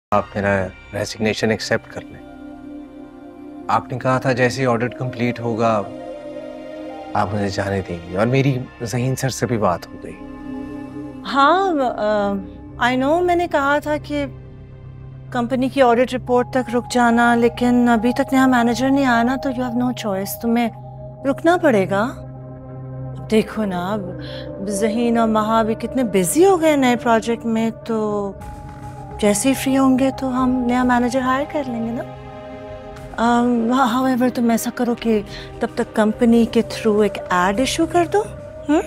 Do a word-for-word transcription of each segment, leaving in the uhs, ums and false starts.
आप मेरा resignation accept कर लें। आपने कहा था जैसे ही ऑडिट कंप्लीट होगा आप मुझे जाने देंगी, और मेरी ज़हीन सर से भी बात हो गई। हाँ, आई नो मैंने कहा था कि कंपनी की ऑडिट रिपोर्ट तक रुक जाना, लेकिन अभी तक नया मैनेजर नहीं आया ना, तो यू हैव नो चॉइस, तुम्हें रुकना पड़ेगा। देखो ना, अब ज़हीन और महा भी कितने बिजी हो गए नए प्रोजेक्ट में, तो जैसे ही फ्री होंगे तो हम नया मैनेजर हायर कर लेंगे ना। हाउएवर तुम ऐसा करो कि तब तक कंपनी के थ्रू एक एड इशू कर दो। हम्म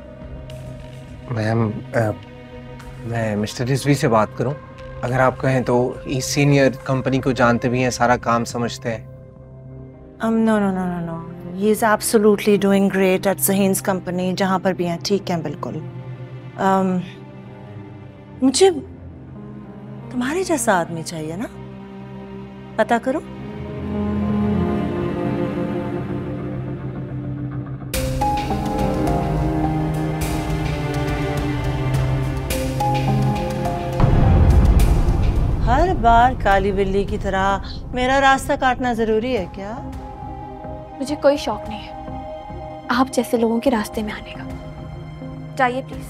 मैम, मैं मिस्टर रिजवी से बात करूं? अगर आप कहें तो इस सीनियर कंपनी को जानते भी हैं, सारा काम समझते हैं। um no no no no no he is absolutely doing great at Zahin's company, जहां पर भी हैं ठीक है बिल्कुल। um, मुझे तुम्हारे जैसा आदमी चाहिए ना, पता करो। हर बार काली बिल्ली की तरह मेरा रास्ता काटना जरूरी है क्या? मुझे कोई शौक नहीं है आप जैसे लोगों के रास्ते में आने का। जाइए प्लीज।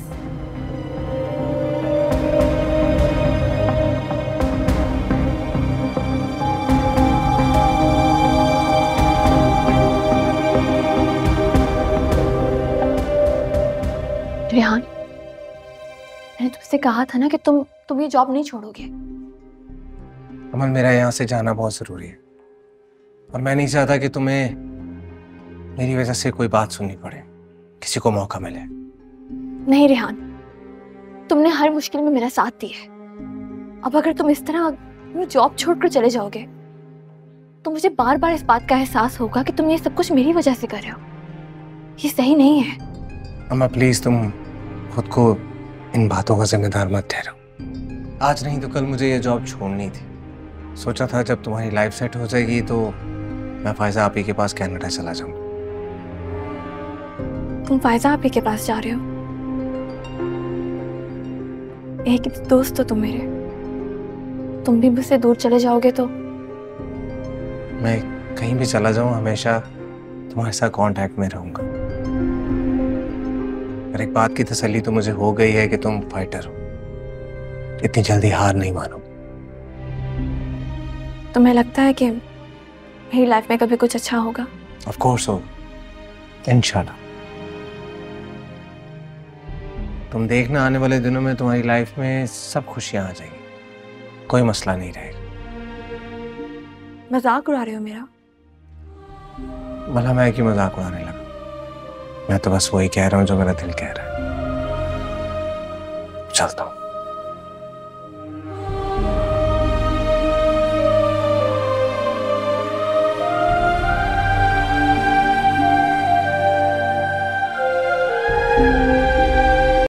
रेहान, मैंने तुमसे कहा था ना कि तुम तुम ये जॉब नहीं छोड़ोगे। अमन, मेरा यहाँ से जाना बहुत जरूरी है, और मैं नहीं चाहता कि तुम्हें मेरी वजह से कोई बात सुननी पड़े, किसी को मौका मिले। नहीं रेहान, तुमने हर मुश्किल में मेरा साथ दिया है। अब अगर तुम इस तरह जॉब छोड़कर चले जाओगे तो मुझे बार बार इस बात का एहसास होगा कि तुम ये सब कुछ मेरी वजह से कर रहे हो। ये सही नहीं है। अम्मा प्लीज, तुम खुद को इन बातों का जिम्मेदार मत ठहराओ। आज नहीं तो कल मुझे ये जॉब छोड़नी थी। सोचा था जब तुम्हारी लाइफ सेट हो जाएगी तो मैं फायजा आपी के पास कनाडा चला जाऊंगा। तुम फायजा आपी के पास जा रहे हो? एक दोस्त हो तुम मेरे, तुम भी मुझसे दूर चले जाओगे तो? मैं कहीं भी चला जाऊं हमेशा तुम्हारे साथ कांटेक्ट में रहूंगा। पर एक बात की तसल्ली तो मुझे हो गई है कि तुम फाइटर हो, इतनी जल्दी हार नहीं मानो। तुम्हें लगता है कि मेरी लाइफ में कभी कुछ अच्छा होगा? ऑफ कोर्स होगा, इंशाल्लाह। तुम देखना आने वाले दिनों में तुम्हारी लाइफ में सब खुशियां आ जाएंगी, कोई मसला नहीं रहेगा। मजाक उड़ा रहे हो मेरा? भला मैं क्यों मजाक उड़ाने लगा? मैं तो बस वही कह रहा हूं जो मेरा दिल कह रहा है। चलता हूं।